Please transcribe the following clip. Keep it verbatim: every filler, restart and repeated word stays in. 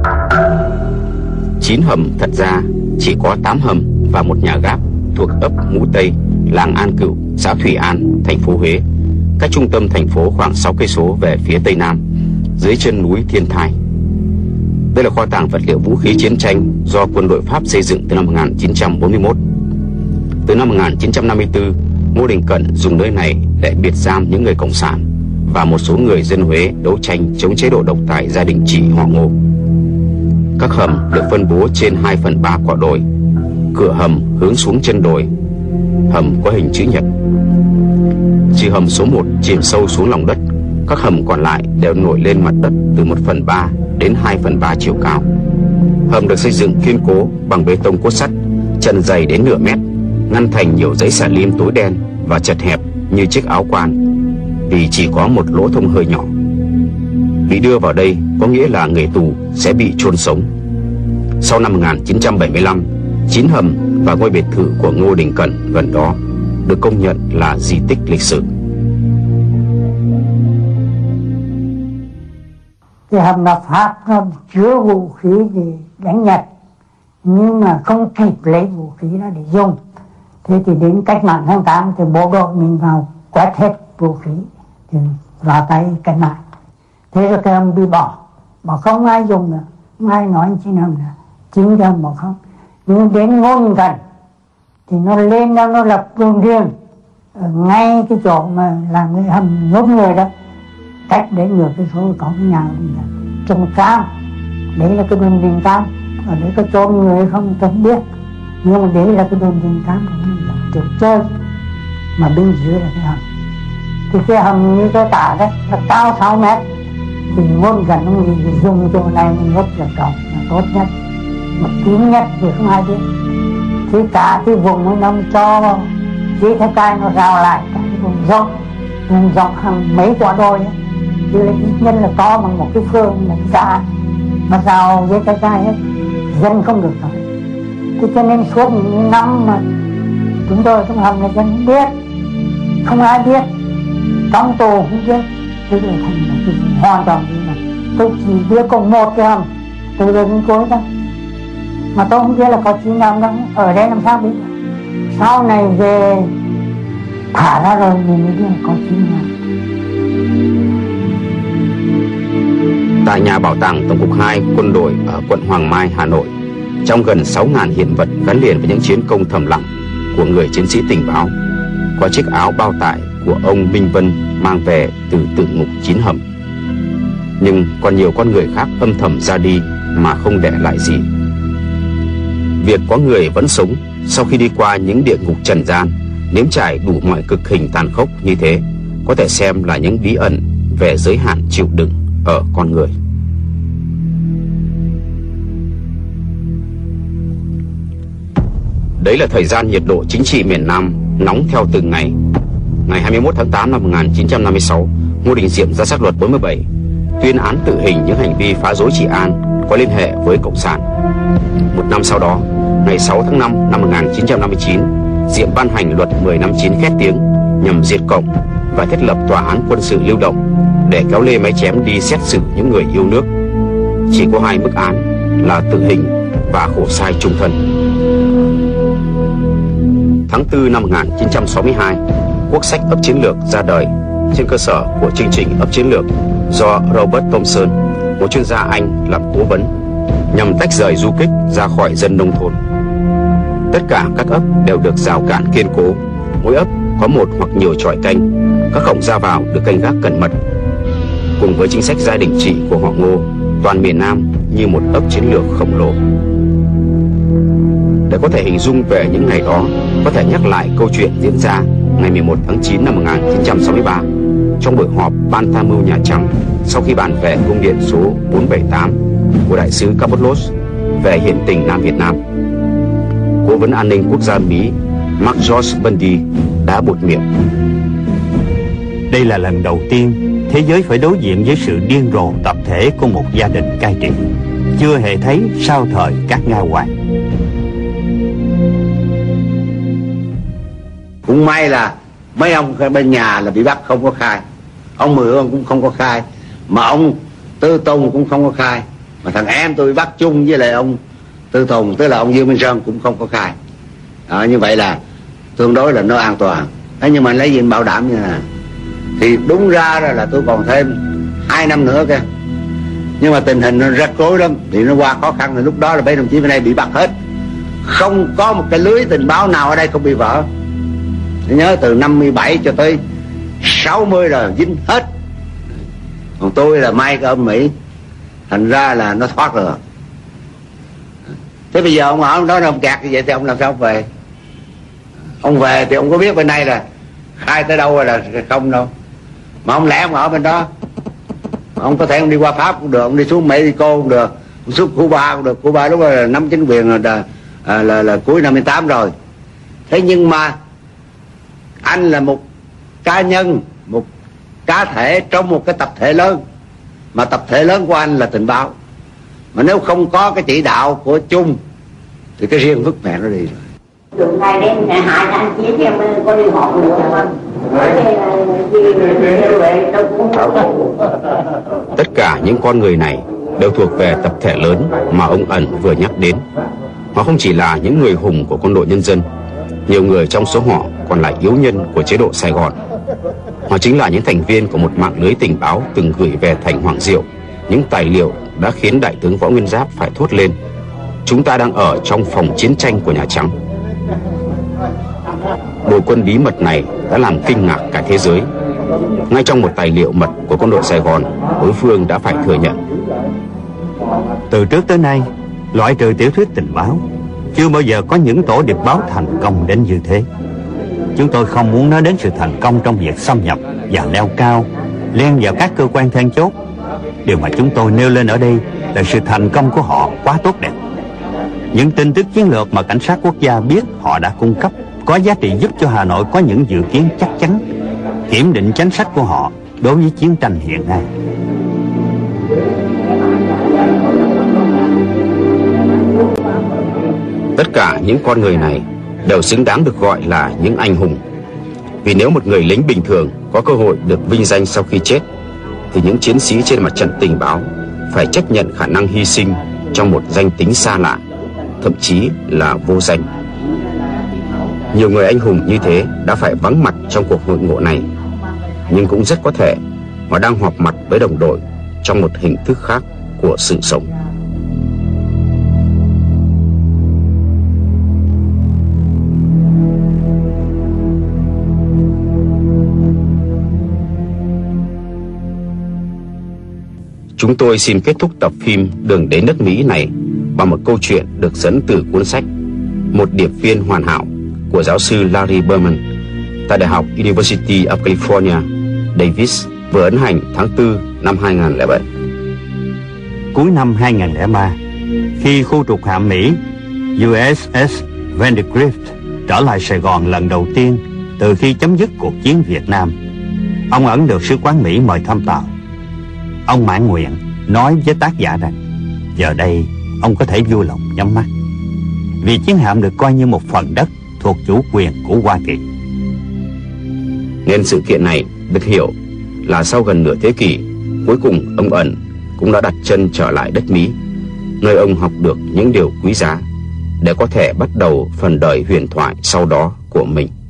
Chín hầm thật ra chỉ có tám hầm và một nhà gác thuộc ấp Ngũ Tây, làng An Cựu, xã Thủy An, thành phố Huế, cách trung tâm thành phố khoảng sáu cây số về phía tây nam, dưới chân núi Thiên Thai. Đây là kho tàng vật liệu vũ khí chiến tranh do quân đội Pháp xây dựng từ năm một nghìn chín trăm bốn mươi mốt. Từ năm một nghìn chín trăm năm mươi tư, Ngô Đình Cẩn dùng nơi này để biệt giam những người cộng sản và một số người dân Huế đấu tranh chống chế độ độc tài gia đình Trị họ Ngô. Các hầm được phân bố trên hai phần ba quả đồi. Cửa hầm hướng xuống chân đồi. Hầm có hình chữ nhật. Trừ hầm số một chìm sâu xuống lòng đất, các hầm còn lại đều nổi lên mặt đất từ một phần ba đến hai phần ba chiều cao. Hầm được xây dựng kiên cố bằng bê tông cốt sắt, trần dày đến nửa mét, ngăn thành nhiều dãy xà lim tối đen và chật hẹp như chiếc áo quan, vì chỉ có một lỗ thông hơi nhỏ. Bị đưa vào đây có nghĩa là người tù sẽ bị chôn sống. Sau năm một nghìn chín trăm bảy mươi lăm, chín hầm và ngôi biệt thự của Ngô Đình Cẩn gần đó được công nhận là di tích lịch sử. Cái hầm là Pháp nó chứa vũ khí để đánh Nhật, nhưng mà không kịp lấy vũ khí đó để dùng. Thế thì đến cách mạng tháng tám thì bộ đội mình vào quét hết vũ khí thì vào tay cách mạng. Thế rồi cái hầm bị bỏ, mà không ai dùng nữa, không ai nói chín hầm nữa, chín cái hầm bỏ không. Nhưng đến Ngô Đình Cẩn thì nó lên đó, nó lập đồn riêng ở ngay cái chỗ mà làm cái hầm nhốt người đó, cách đấy nửa cái số có cái nhà trồng cam, đấy là cái đồn đình cam. Ở đấy có chôn người không tôi không biết, nhưng mà đấy là cái đồn đình cam của mình, là chỗ chơi, mà bên dưới là cái hầm. Thì cái hầm như cái tả đấy là cao sáu mét, thì Ngô Đình Cẩn ông dùng chỗ này nhất là trọng, là tốt nhất, mà kín nhất thì không ai biết. Thì cả cái vùng nó nằm cho dưới thái cai nó rào lại cả cái vùng rộng, vùng rộng hàng mấy quả đồi ấy. Thì là ít nhân là to bằng một cái phường, một xã, mà rào dưới thái cai hết, dân không được rồi. Thế cho nên suốt những năm mà chúng tôi trong hầm là dân không biết, không ai biết, trong tù không biết. Thế là thành là cái hoàn toàn như này. Tôi chỉ biết có một cái hầm từ đời đến cuối thôi, mà tôi không biết là có chín hầm đâu. Ở đây làm sao biết? Sau này về thả ra rồi mình mới biết là có chín hầm. Tại nhà bảo tàng Tổng cục hai quân đội ở quận Hoàng Mai, Hà Nội, trong gần sáu nghìn hiện vật gắn liền với những chiến công thầm lặng của người chiến sĩ tình báo, có chiếc áo bao tải của ông Minh Vân mang về từ tử ngục chín hầm. Nhưng còn nhiều con người khác âm thầm ra đi mà không để lại gì. Việc có người vẫn sống sau khi đi qua những địa ngục trần gian, nếm trải đủ mọi cực hình tàn khốc như thế, có thể xem là những bí ẩn về giới hạn chịu đựng ở con người. Đấy là thời gian nhiệt độ chính trị miền Nam nóng theo từng ngày. Ngày hai mươi mốt tháng tám năm một nghìn chín trăm năm mươi sáu, Ngô Đình Diệm ra sắc luật bốn mươi bảy, tuyên án tử hình những hành vi phá rối trị an có liên hệ với Cộng sản. Một năm sau đó, ngày sáu tháng năm năm một nghìn chín trăm năm mươi chín, Diệm ban hành luật mười năm chín khét tiếng nhằm diệt Cộng và thiết lập tòa án quân sự lưu động để kéo lê máy chém đi xét xử những người yêu nước. Chỉ có hai mức án là tử hình và khổ sai chung thân. Tháng tư năm một nghìn chín trăm sáu mươi hai, Quốc sách ấp chiến lược ra đời trên cơ sở của chương trình ấp chiến lược do Robert Thomson, một chuyên gia Anh, làm cố vấn, nhằm tách rời du kích ra khỏi dân nông thôn. Tất cả các ấp đều được rào cản kiên cố, mỗi ấp có một hoặc nhiều chòi canh, các cổng ra vào được canh gác cẩn mật. Cùng với chính sách gia đình trị của họ Ngô, toàn miền Nam như một ấp chiến lược khổng lồ. Để có thể hình dung về những ngày đó, có thể nhắc lại câu chuyện diễn ra ngày mười một tháng chín năm một nghìn chín trăm sáu mươi ba trong buổi họp Ban Tham mưu Nhà Trắng sau khi bàn về công điện số bốn bảy tám của đại sứ Cabot-Lodge về hiện tình Nam Việt Nam. Cố vấn an ninh quốc gia Mỹ Mark George Bundy đã buột miệng: đây là lần đầu tiên thế giới phải đối diện với sự điên rồ tập thể của một gia đình cai trị, chưa hề thấy sau thời các Nga hoàng. Cũng may là mấy ông bên nhà là bị bắt không có khai, ông Mười ông cũng không có khai, mà ông Tư Tùng cũng không có khai, Mà thằng em tôi bắt chung với lại ông Tư Thùng, tức là ông Dương Minh Sơn, cũng không có khai. Đó, như vậy là tương đối là nó an toàn. Thế nhưng mà lấy gì bảo đảm như này? Thì đúng ra là tôi còn thêm hai năm nữa kìa. Nhưng mà tình hình nó rắc rối lắm, thì nó qua khó khăn, thì lúc đó là mấy đồng chí bên đây bị bắt hết. Không có một cái lưới tình báo nào ở đây không bị vỡ. Tôi nhớ từ năm mươi bảy cho tới sáu mươi rồi dính hết. Còn tôi là may cái ông Mỹ, thành ra là nó thoát được. Thế bây giờ ông hỏi ông nói là ông kẹt như vậy thì ông làm sao ông về? Ông về thì ông có biết bên đây là khai tới đâu rồi là không đâu. Mà ông lẽ ông ở bên đó, ông có thể ông đi qua Pháp cũng được, ông đi xuống Mexico cũng được, ông xuống Cuba cũng được. Cuba lúc đó là nắm chính quyền là, là, là, là, là cuối năm mươi tám rồi. Thế nhưng mà anh là một cá nhân, một cá thể trong một cái tập thể lớn, mà tập thể lớn của anh là tình báo. Mà nếu không có cái chỉ đạo của chung thì cái riêng vứt mẹ nó đi rồi. Từ ngày đêm ngày hai anh chỉ em có đi họp được không? Tất cả những con người này đều thuộc về tập thể lớn mà ông Ẩn vừa nhắc đến. Họ không chỉ là những người hùng của quân đội nhân dân, nhiều người trong số họ còn là yếu nhân của chế độ Sài Gòn. Họ chính là những thành viên của một mạng lưới tình báo từng gửi về thành Hoàng Diệu những tài liệu đã khiến Đại tướng Võ Nguyên Giáp phải thốt lên: chúng ta đang ở trong phòng chiến tranh của Nhà Trắng. Đội quân bí mật này đã làm kinh ngạc cả thế giới. Ngay trong một tài liệu mật của quân đội Sài Gòn, đối phương đã phải thừa nhận: từ trước tới nay, loại trừ tiểu thuyết tình báo, chưa bao giờ có những tổ điệp báo thành công đến như thế. Chúng tôi không muốn nói đến sự thành công trong việc xâm nhập và leo cao, len vào các cơ quan then chốt. Điều mà chúng tôi nêu lên ở đây là sự thành công của họ quá tốt đẹp. Những tin tức chiến lược mà cảnh sát quốc gia biết họ đã cung cấp có giá trị giúp cho Hà Nội có những dự kiến chắc chắn, kiểm định chính sách của họ đối với chiến tranh hiện nay. Tất cả những con người này đều xứng đáng được gọi là những anh hùng. Vì nếu một người lính bình thường có cơ hội được vinh danh sau khi chết, thì những chiến sĩ trên mặt trận tình báo phải chấp nhận khả năng hy sinh trong một danh tính xa lạ, thậm chí là vô danh. Nhiều người anh hùng như thế đã phải vắng mặt trong cuộc hội ngộ này, nhưng cũng rất có thể họ đang họp mặt với đồng đội trong một hình thức khác của sự sống. Chúng tôi xin kết thúc tập phim Đường đến đất Mỹ này bằng một câu chuyện được dẫn từ cuốn sách Một điệp viên hoàn hảo của giáo sư Larry Berman tại Đại học University of California, Davis, vừa ấn hành tháng tư năm hai nghìn không trăm lẻ bảy. Cuối năm hai nghìn không trăm lẻ ba, khi khu trục hạm Mỹ u ét ét Vandergrift trở lại Sài Gòn lần đầu tiên từ khi chấm dứt cuộc chiến Việt Nam, ông Ẩn được sứ quán Mỹ mời thăm tàu. Ông mãn nguyện nói với tác giả rằng giờ đây ông có thể vui lòng nhắm mắt, vì chiến hạm được coi như một phần đất thuộc chủ quyền của Hoa Kỳ. Nên sự kiện này được hiểu là sau gần nửa thế kỷ, cuối cùng ông Ẩn cũng đã đặt chân trở lại đất Mỹ, nơi ông học được những điều quý giá để có thể bắt đầu phần đời huyền thoại sau đó của mình.